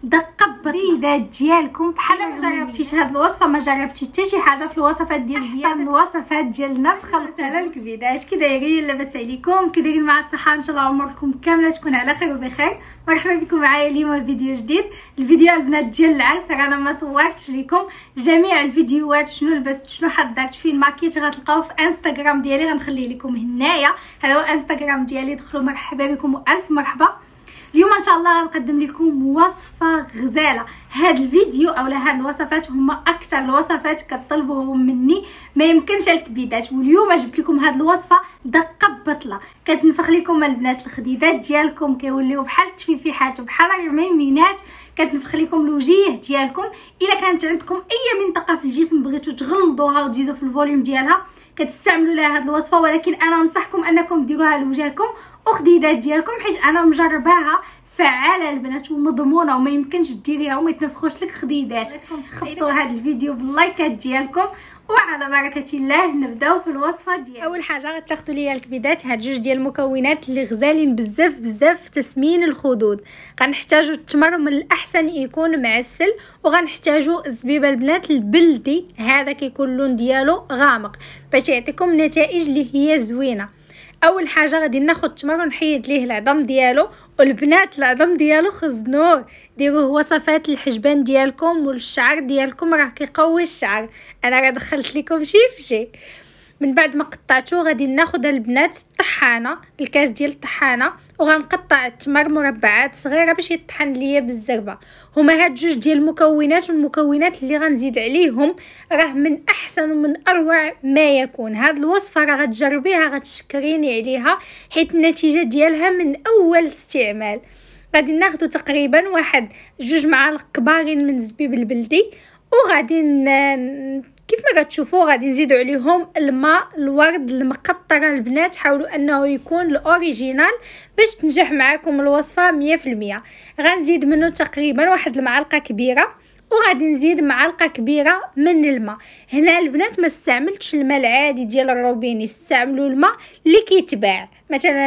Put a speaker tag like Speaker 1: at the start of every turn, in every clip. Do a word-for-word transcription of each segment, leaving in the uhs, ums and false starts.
Speaker 1: دقه بطيده ديالكم بحال ما جربتيش هاد الوصفه، ما جربتي حتى شي حاجه في الوصفات ديال زيان الوصفات ديالنا في خلط على الكبيدات. كي دايرين؟ لاباس عليكم؟ كي دايرين مع الصحه؟ ان شاء الله عمركم كامله تكون على خير وبخير. مرحبا بكم معايا اليوم فيديو جديد. الفيديو البنات ديال العرس، انا ما صورتش لكم جميع الفيديوهات شنو لبست شنو حضرت فين ماكيت، غتلقاو في انستغرام ديالي، غنخلي لكم هنايا. هذا هو انستغرام ديالي، دخلوا مرحبا بكم والف مرحبا. اليوم ان شاء الله غنقدم لكم وصفه غزاله. هاد الفيديو اولا هاد الوصفات هما اكثر الوصفات كطلبوهم مني، ما يمكنش الكبيدات. واليوم جبت لكم هاد الوصفه دقه بطله، كتنفخ لكم البنات الخديدات ديالكم، كيوليو بحال التفيفيحات وبحال الرميمينات، كتنفخ لكم الوجيه ديالكم. الا كانت عندكم اي منطقه في الجسم بغيتو تغلظوها وتزيدوا في الفوليوم ديالها كتستعملوا لها هاد الوصفه، ولكن انا ننصحكم انكم ديروها لوجهكم وخديدات ديالكم، حيت انا مجرباها فعاله البنات ومضمونه وما يمكنش ديريها وما يتنفخوش لك خديدات. بغيتكم تخبطوا هذا الفيديو باللايكات ديالكم، وعلى بركه الله نبداو في الوصفه ديالنا. اول حاجه غتاخذوا ليا الكبيدات، هاد جوج ديال المكونات اللي غزالين بزاف بزاف في تسمين الخدود. غنحتاجوا التمر، من الاحسن يكون معسل، وغنحتاجوا الزبيبه البنات البلدي، هذا كيكون اللون ديالو غامق باش يعطيكم نتائج اللي هي زوينه. اول حاجه غادي ناخذ التمر ونحيد ليه العظم ديالو، والبنات العظم ديالو خزنوه، ديروه وصفات الحجبان ديالكم والشعر ديالكم، راه كيقوي الشعر. انا راه دخلت لكم شي فشي. من بعد ما قطعتو غادي ناخذ البنات الطحانه، الكاس ديال الطحانه، وغنقطع التمر مربعات صغيره باش يطحن ليا بالزربه. هما هاد جوج ديال المكونات، والمكونات اللي غنزيد عليهم راه من احسن ومن اروع ما يكون. هاد الوصفه راه غتجربيها غتشكريني عليها، حيت النتيجه ديالها من اول استعمال. غادي ناخذ تقريبا واحد جوج معالق كبارين من الزبيب البلدي، وغادي كيف ما كتشوفوا غادي نزيدوا عليهم الماء الورد المقطره البنات. حاولوا انه يكون الاوريجينال باش تنجح معكم الوصفه مية في المية. غنزيد منه تقريبا واحد المعلقه كبيره، وغادي نزيد معلقه كبيره من الماء. هنا البنات ما استعملتش الماء العادي ديال الروبيني، استعملوا الماء اللي كيتباع. مثلا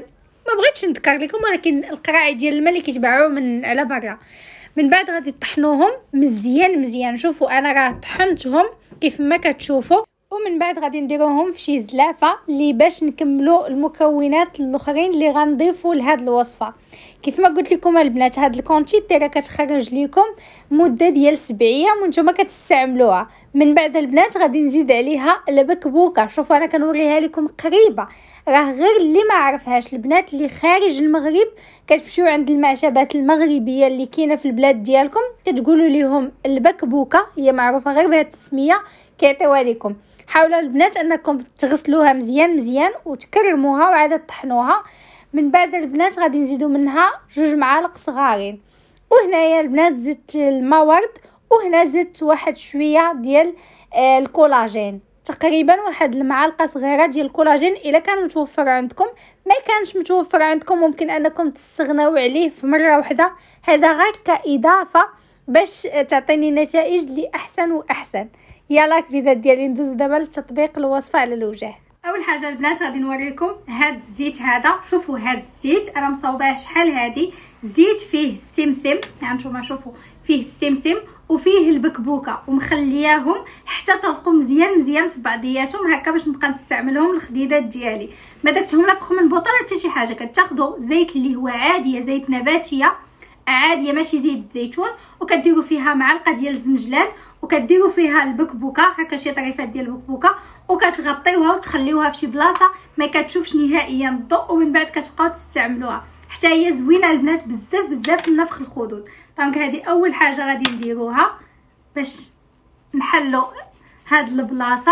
Speaker 1: ما بغيتش نذكر لكم، ولكن القراعي ديال الماء اللي كيتباعوا من على برا. من بعد غادي طحنوهم مزيان مزيان. شوفوا انا راه طحنتهم كيف ما كتشوفوا، ومن بعد غادي نديروهم في شي زلافه اللي باش نكملوا المكونات الاخرين اللي غنضيفوا لهاد الوصفه. كيف ما قلت لكم البنات، هاد الكونتيتي راه كتخرج لكم مده ديال سبع ايام وانتم كتستعملوها. من بعد البنات غادي نزيد عليها البكبوكه. شوفوا انا كنوريها لكم قريبه، راه غير اللي ما عرفهاش البنات اللي خارج المغرب كتمشيو عند المعشبات المغربيه اللي كاينه في البلاد ديالكم، كتقولوا لهم البكبوكه، هي معروفه غير بهذه التسميه، كيعطيوها لكم. حاولوا البنات انكم تغسلوها مزيان مزيان وتكرموها وعاد تطحنوها. من بعد البنات غادي نزيدوا منها جوج معالق صغارين، وهنايا البنات زدت الماء ورد، وهنا زدت واحد شويه ديال آه الكولاجين، تقريبا واحد المعلقه صغيره ديال الكولاجين. الا كان متوفر عندكم، ما كانش متوفر عندكم ممكن انكم تستغناو عليه في مره واحده. هذا غير كاضافه باش تعطيني نتائج اللي احسن واحسن. يلا كبيدات ديالي ندوز دابا لتطبيق الوصفه على الوجه. اول حاجه البنات غادي نوريكم هاد الزيت هذا. شوفوا هاد الزيت انا مصوباه شحال هادي زيت، فيه السمسم، هانتوما شوفوا فيه السمسم وفيه البكبوكه، ومخلياهم حتى طلقوا مزيان مزيان في بعضياتهم هكا باش نبقى نستعملهم الخديدات ديالي. ما درتهم لا فخ من بوطه حتى شي حاجه. كتاخذوا زيت اللي هو عاديه، زيت نباتيه عاديه ماشي زيت الزيتون، وكديروا فيها معلقه ديال الزنجلان، وكديروا فيها البكبوكه هكا شي طريفات ديال البكبوكه، وكتغطيوها وتخليوها في شي بلاصه ما كتشوفش نهائيا الضوء، ومن بعد كتبقاو تستعملوها. حتى هي زوينه البنات بزاف بزاف لنفخ الخدود. دونك هذه اول حاجه غادي نديروها باش نحلوا هاد البلاصه.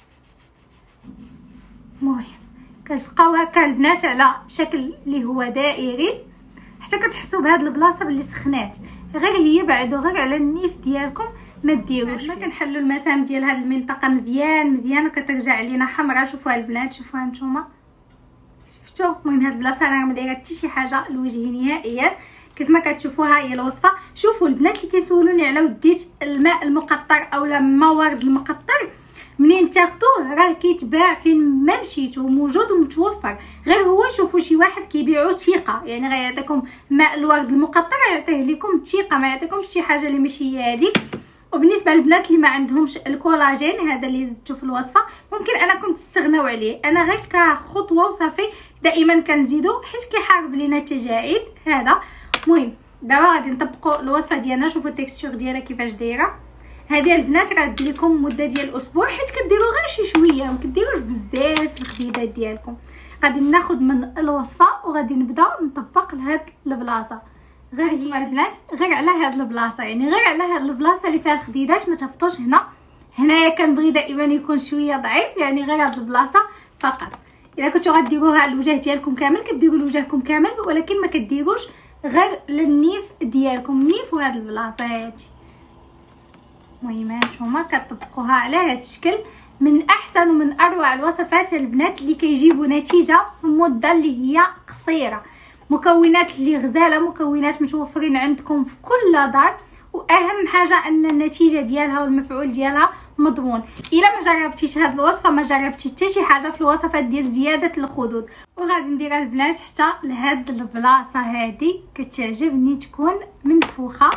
Speaker 1: المهم كتبقاو هكا البنات على شكل اللي هو دائري حتى كتحسوا بهاد البلاصه باللي سخنات، غير هي بعدو غير على النيف ديالكم ما ديروش. ما كنحلوا المسام ديال هاد المنطقه مزيان مزيان وكترجع لينا حمراء. شوفوا البنات، شوفوا هانتوما شفتوا. المهم هاد البلاصه انا ما دايره حتى شي حاجه لوجهي نهائيا، كيف ما كتشوفوها هي الوصفه. شوفوا البنات اللي كيسولوني على وديت الماء المقطر اولا الماء ورد المقطر، منين تاخدوه راه كيتباع فين ما مشيتو، موجود ومتوفر. غير هو شوفوا شي واحد كيبيعو ثقه، يعني غيعطيكم ماء الورد المقطر يعطيه لكم ثقه، ما يعطيكمش شي حاجه اللي ماشي هي هذيك. وبالنسبه للبنات اللي ما عندهمش الكولاجين، هذا اللي زدته في الوصفه ممكن انكم تستغناو عليه. انا غير كخطوه وصافي دائما كنزيدو حيت كيحارب لينا التجاعيد هذا. المهم دابا غادي نطبقوا الوصفه ديالنا. شوفوا التكستور ديالها كيفاش دايره. هذه البنات غادير لكم مده ديال اسبوع، حيت كديروا غير شي شويه، ما كديروش بزاف في الخديدات ديالكم. غادي ناخذ من الوصفه وغادي نبدا نطبق لهاد البلاصه. غير نتوما البنات غير على هاد البلاصه، يعني غير على هاد البلاصه اللي فيها الخديدات، ما تهبطوش هنا. هنايا كنبغي دائما يكون شويه ضعيف، يعني غير هاد البلاصه فقط. الا كنتو غديروها الوجه ديالكم كامل كديروا لوجهكم كامل، ولكن ما كديروش غير للنيف ديالكم، نيف وهاد البلاصه هادي. المهم هانتوما كتطبقوها على هاد الشكل. من احسن ومن اروع الوصفات البنات اللي كيجيبوا نتيجه في مده اللي هي قصيره. مكونات اللي غزاله، مكونات متوفرين عندكم في كل دار، واهم حاجه ان النتيجه ديالها والمفعول ديالها مضمون. الا ما جربتيش هاد الوصفه ما جربتي حتى شي حاجه في الوصفات ديال زياده الخدود. وغادي نديرها البنات حتى لهاد البلاصه هادي، كتعجبني تكون منفوخه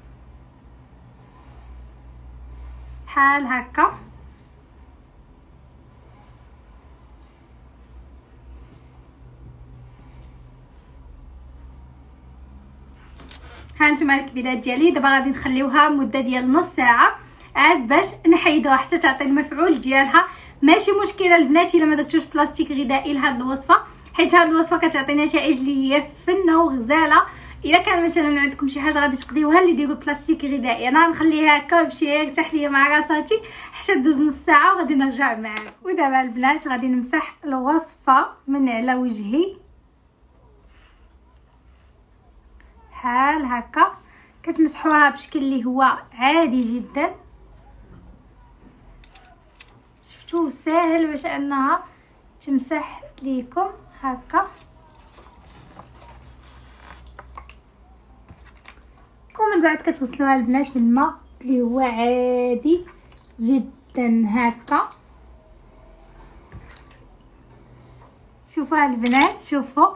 Speaker 1: بحال هكا. هانتوما الكبيدات ديالي دابا غادي نخليوها مده ديال نص ساعه عاد باش نحيدوها حتى تعطي المفعول ديالها. ماشي مشكله البنات الا ما درتوش بلاستيك غذائي لهاد الوصفه، حيت هاد الوصفه كتعطي نتائج اللي هي فنه وغزاله. الا كان مثلا عندكم شي حاجه غادي تقضيوها اللي ديروا بلاستيك غذائي، انا غنخليها هكا بشي هيك تحليه مع راساتي حتى دوز نص ساعه وغادي نرجع معاكم. ودابا البنات غادي نمسح الوصفه من على وجهي بحال هكا. كتمسحوها بشكل اللي هو عادي جدا. شفتوا ساهل باش انها تمسح ليكم هكا. ومن بعد كتغسلوها البنات بالماء اللي هو عادي جدا هكا. شوفوا البنات، شوفوا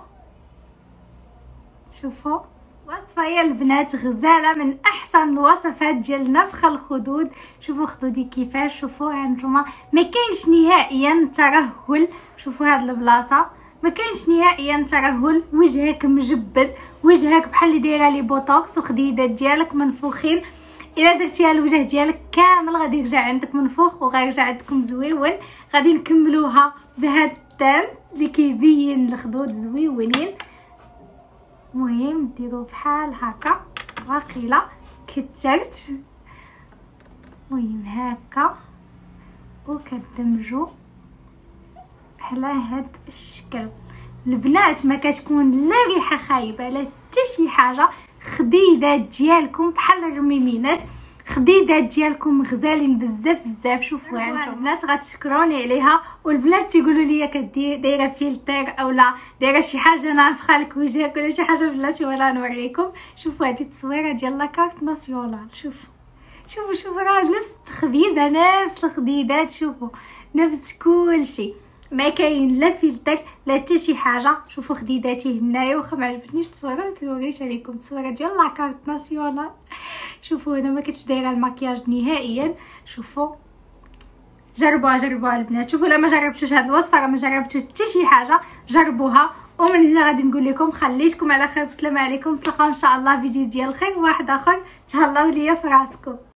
Speaker 1: شوفوا وصفه هي البنات غزاله، من احسن الوصفات ديال نفخ الخدود. شوفوا خدودي كيفاش، شوفوا هانتوما ما كاينش نهائيا ترهل. شوفوا هاد البلاصه ما كاينش نهائيا ترهل، وجهك مجبد، وجهك بحال اللي دايره لي بوتوكس، وخديدات ديالك منفوخين. الا درتيها الوجه ديالك كامل غادي يرجع عندك منفوخ وغيرجع عندكم زويون. غادي نكملوها بهاد التان اللي كيبين الخدود زويونين. المهم ديروا بحال هكا واقيلا كثرت. المهم هكا وكتدمجوا على هاد الشكل. البنات ما كتكون لا ريحه خايبه لا حتى شي حاجه. خديدات ديالكم بحال الرميمينات، خديدات ديالكم غزالين بزاف بزاف. شوفوا هانتوما البنات غتشكروني عليها. والبنات تيقولوا لي كدير دايره فلتر اولا دايره شي حاجه نافخه لك وجهك ولا شي حاجه. بلاتي ولا نوريكم. شوفوا هذه التصويره ديال لاكارت ناسيونال. شوفوا شوفوا شوفوا راه نفس التخبيزه، نفس الخديدات، شوفوا نفس كل شيء، ما كاين لا فلتر لا حتى شي حاجه. شوفوا خديداتي هنايا، واخا ما عجبتنيش التصويره ولكن وريت عليكم التصويره ديال لاكارت ناسيونال. شوفوا هنا ما كنتش دايره المكياج نهائيا. شوفوا جربوها جربوها البنات. شوفوا لا ما جربتوش هاد الوصفه راه ما جربتوش حتى شي حاجه، جربوها. ومن هنا غادي نقول لكم خليتكم على خير، والسلام عليكم. نتلاقاو ان شاء الله فيديو ديال الخير واحد اخر. تهلاو ليا في راسكم.